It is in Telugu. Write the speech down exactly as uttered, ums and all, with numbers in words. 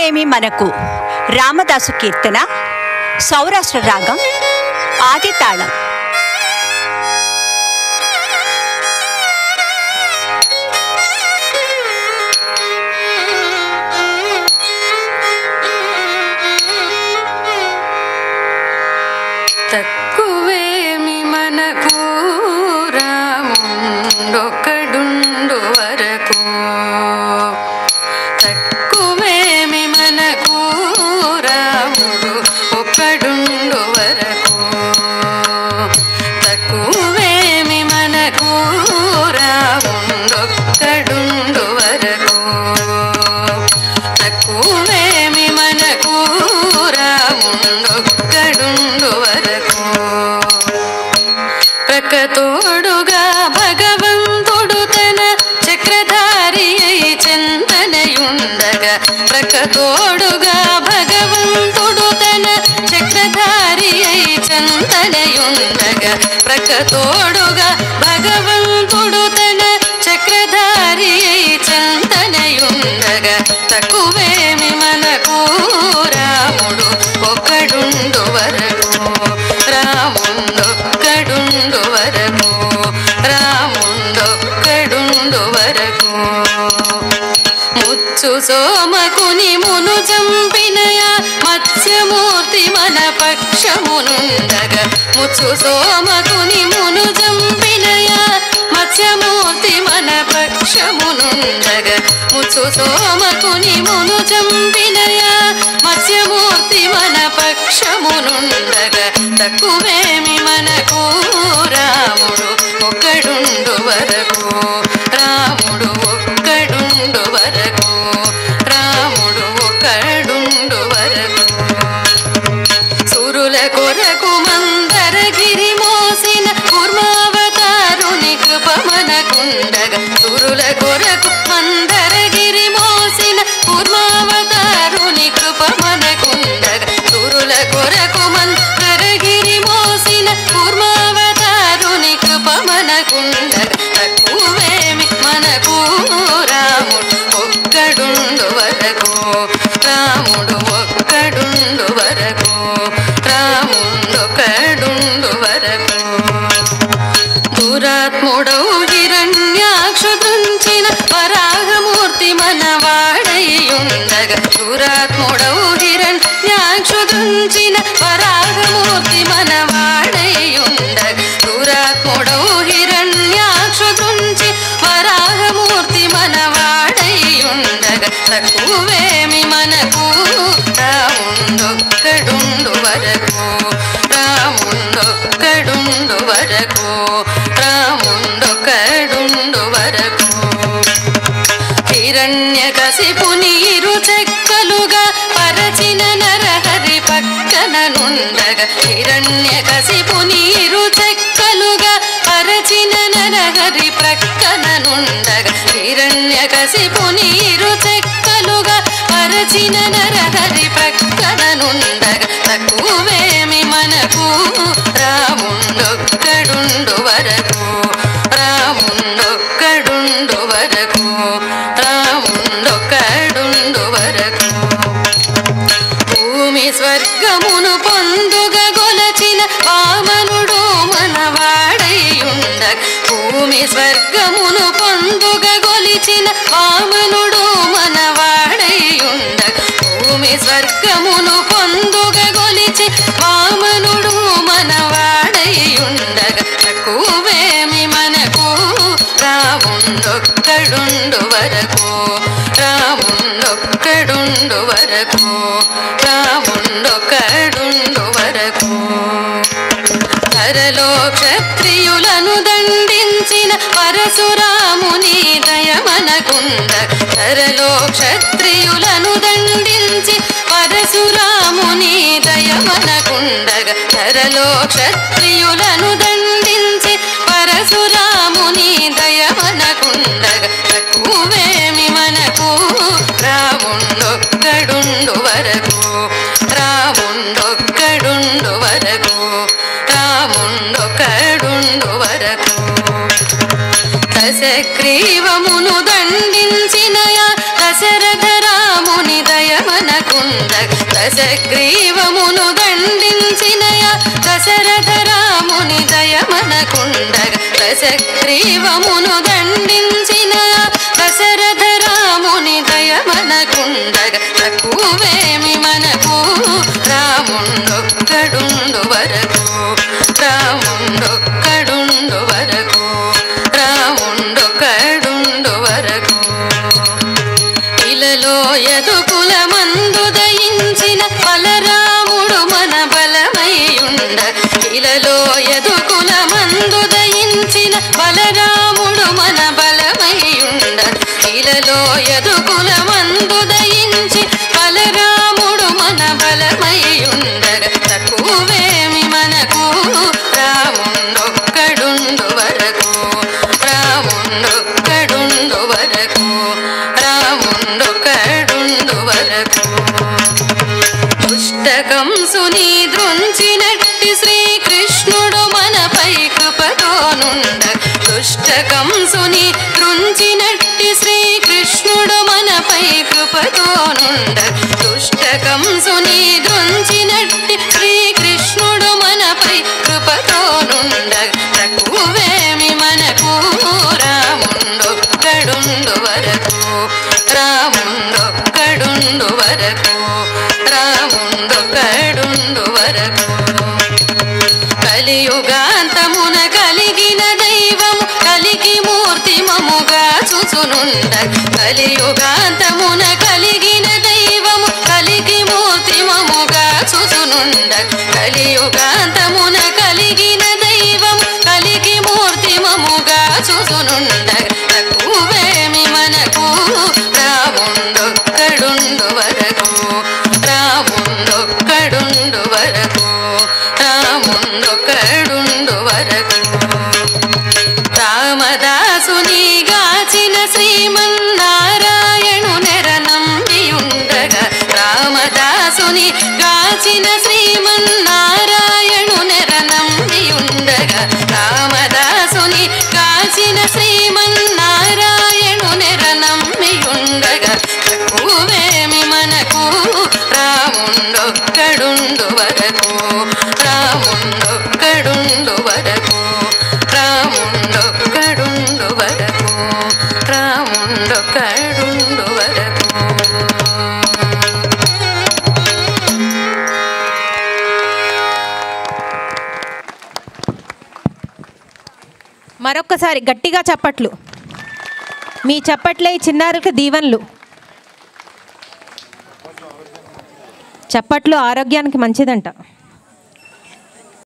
తక్కువేమి మనకు రామదాసు కీర్తన సౌరాష్ట్ర రాగం ఆది తాళం. తక్కువేమి మనకు రాముండొక్కడుండు వరకు, తక్కువేమి మనకు రాముడు ఒక్కడుండు వరకు, తక్కువేమి మనకు రాముండొక్కడుండు వరకు, తక్కువేమి మనకు రాముండొక్కడుండు వరకు. ప్రకతోడుగా భగవంతుడు తన చక్రధారి అయి చింతనయుండగా, ప్రకతోడుగా భగవంతుడు తన చక్రధారి అయి చింతనయుండగా, ప్రకతోడుగా భగవంతుడు తన చక్రధారి అయి చింతనయుండగా, తక్కువేమి మనకు రాముడు ఒక్కడుండు వరకు, రాముండొక్కడుండు వరకు, రాముండొక్కడుండు వరకు. ముచ్చు సోమకుని మును చంపినయా మత్స్యమూర్తి మన పక్షమునుండగా, ముచ్చు సోమకుని మును చంపినయా మత్స్యమూర్తి మన పక్షమునుండగా, ముచ్చు సోమకుని మును చంపినయా మత్స్యమూర్తి మన పక్షమునుండగా, తక్కువేమి మనకు రాముడు ఒక్కడుండు వరకు, రాముడు ఒక్కడుండు వరకు, రాముడు ఒక్కడుండు వరకు. సురుల కొరకు మందరగిరి మోసిన కూర్మావతారుని కృప మనకుండగా, సురుల కొరకు మందరగిరి మోసిన కూర్మావతారుని కృప మనకుండగా, సురుల కొరకు మందరగిరి మోసిన కూర్మావతారుని కృప మనకుండగా, తక్కువేమి మనకు రాముడు ఒక్కడుండు వరకు, రాముడు ఒక్కడుండు వరకు, రాముడొక్కడుండు వరకు. దురాత్ముడవు హిరణ్యాక్షుదృంచిన వరాహమూర్తి మన వాడయ్యుండగా, దురాత్ముడవు హిరణ్యాక్షుదృంచిన వరాహమూర్తి మన వాడయ్యుండగా, దురాత్ముడవు హిరణ్యాక్షుదృంచి వరాహమూర్తి మన వాడయ్యుండగా, తక్కువేమి మనకు రాముండొక్కడుండు వరకు, రాముండొక్కడుండు వరకు, రాముండొక్కడుండు వరకు. హిరణ్యకశిపుని ఇరు చెక్కలుగా పరచిన నరహరి పక్కననుండగా, హిరణ్యకశిపుని ఇరు చెక్కలుగా పరచిన నరహరి ప్రక్కననుండగా, హిరణ్యకశిపుని ఇరు చెక్కలుగా పరచిన నరహరి ప్రక్కననుండగా, తక్కువేమి మనకు రాముండొక్కడుండు వరకు, రాముండొక్కడుండు వరకు, రాముండొక్కడుండు వరకు. భూమి స్వర్గమును పొందుగా గొలచిన వామనుడు మన వాడయ్యుండగా, భూమి స్వర్గమును పొందుగా గొలిచిన వామనుడు మన వాడయ్యుండగా, భూమి స్వర్గమును పొందుగా గొలిచి వామనుడు మన వాడయ్యుండగా, తక్కువేమి మనకు రాముండొక్కడుండు వరకు, రాముండొక్కడుండు వరకు, రాముండొక్కడుండు వరకు. ధరలో క్షత్రియులను దండించిన పరశురాముని దయ మనకుండగా, ధరలో క్షత్రియులను దండించి పరశురాముని దయ మనకుండగా, ధరలో క్షత్రియులను దండించి పరశురాముని దయ మనకుండగా, తక్కువేమి మనకు రాముండొక్కడుండు వరకు, రాముండొక్కడుండు వరకు, రాముండొక్కడుండు వరకు. దశగ్రీవమును దండించినయా దశరథ రాముని దయ మన దశగ్రీవమును దండించినయ దశరథ రాముని దయమనకుండగ దశగ్రీవమును దండించినయ దశరథ రాముని దయమనకుండగ తక్కువేమి మనకు రాముండొక్కడుండు వరకు రాముండొక్కడుండు వరకు రాముండొక్కడుండు వరకు ఇలలో యదుకుల మందు దయించిన బలరాముడు మన బలమయ్యుండ ఇలలో యదుకుల మందు దయించిన బలరాముడు మన బలమయ్యుండ ఇలలో యదుకుల మందు దయించి బలరాముడు మన బలమయ్యుండగ తక్కువేమి మనకు రాముండొక్కడుండు వరకు రాముండొక్కడుండు వరకు రాముండొక్కడుండు వరకు దుష్టకంసుని దృంచినట్టి శ్రీకృష్ణుడు మనపై కృపతోనుండ దుష్టకంసుని దృంచినట్టి శ్రీకృష్ణుడు మనపై కృపతోనుండ దుష్టకంసుని దృంచినట్టి శ్రీకృష్ణుడు మనపై కృపతోనుండ తక్కువేమి మనకు రాముండొక్కడుండు వరకు రాముండొక్కడుండు వరకు రాముండొక్కడుండు వరకు కలియుగాంతమున కలిగిన దైవము కలికి మూర్తిమముగా చూచునుండ కలియుగాంతమున కలిగిన దైవము కలికి మూర్తిమముగా చూచునుండ కలియుగాంతమున కలిగిన దైవము కలికి మూర్తిమముగా చూచునుండ తక్కువేమి మనకు రాముండొక్కడుండు వరకు రాముండొక్కడుండు వరకు రాముండొక్కడుండు వరకు రామదాసుని గాచిన శ్రీమన్నారాయణు నెర నంబియుండగా రామదాసుని గాచిన శ్రీమన్నారాయణు నెర నంబియుండగా రామదాసుని గాచిన శ్రీమన్నారాయణు నెర నంబియుండగా తక్కువేమి మనకు రాముండొక్కడుండు వరకు రాముండొక్కడుండు వరకు రాముండొక్కడుండు వరకు రాముండొక్కడుండు వరకు మరొక్కసారి గట్టిగా చప్పట్లు. మీ చప్పట్లే ఈ చిన్నారులకు దీవెనలు. చప్పట్లు ఆరోగ్యానికి మంచిదంట.